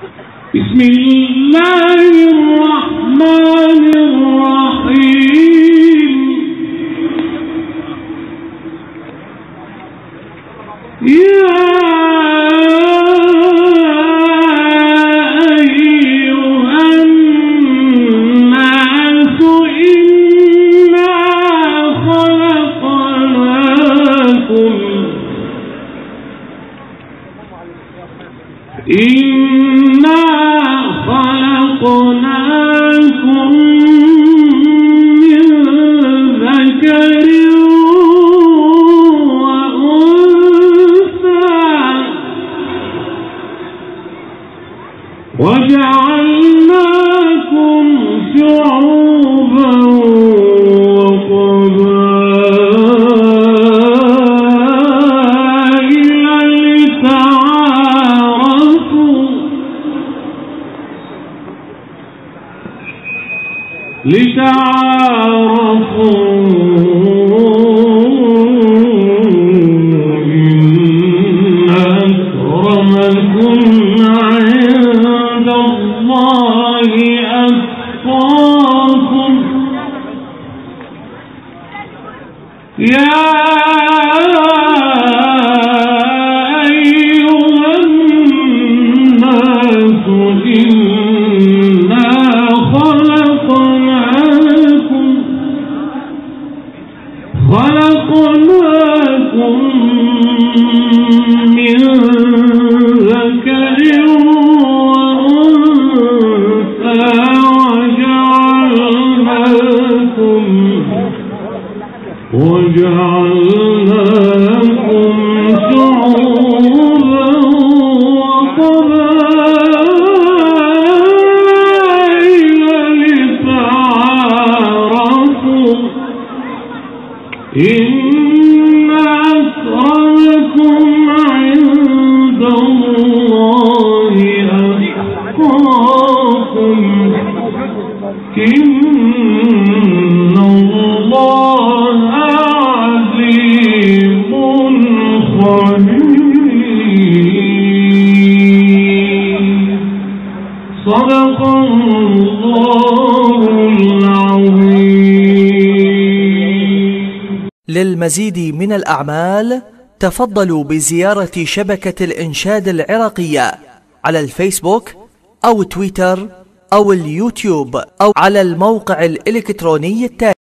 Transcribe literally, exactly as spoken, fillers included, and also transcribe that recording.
بسم الله الرحمن الرحيم. يا إنا خلقناكم من ذكر وأنثى وجعلناكم شعوبا لتعارفوا إن أكرمكم عند الله أتقاكم. يا أيها الناس إنا خلقناكم خلقناكم من ذكر وأنثى وجعلناكم وجعلناكم شعوبا وقبائل لتعارفوا إن أكرمكم عند الله أتقاكم إن الله عليم خبير. صدق الله العظيم. للمزيد من الأعمال تفضلوا بزيارة شبكة الإنشاد العراقية على الفيسبوك أو تويتر أو اليوتيوب أو على الموقع الإلكتروني التالي.